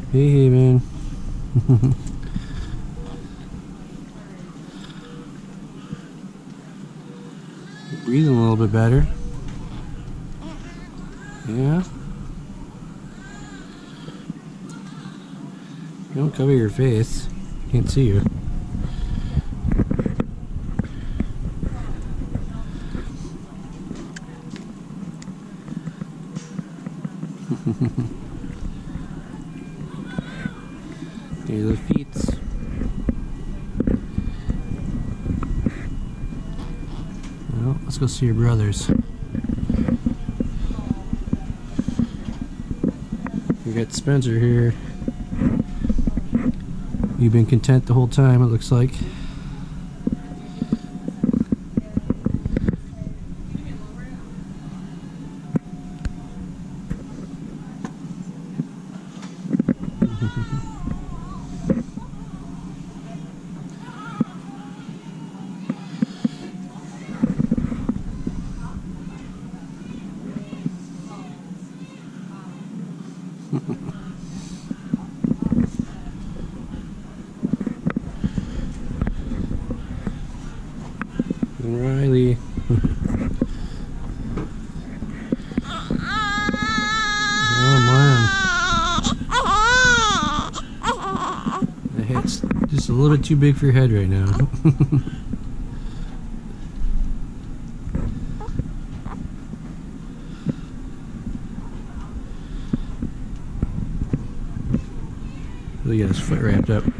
Hey, man. Breathing a little bit better. Yeah. Don't cover your face. Can't see you. Here's the feet. Well, let's go see your brothers. We got Spencer here. You've been content the whole time, it looks like. And Riley. Oh man. The head's just a little bit too big for your head right now. Really got his foot wrapped up.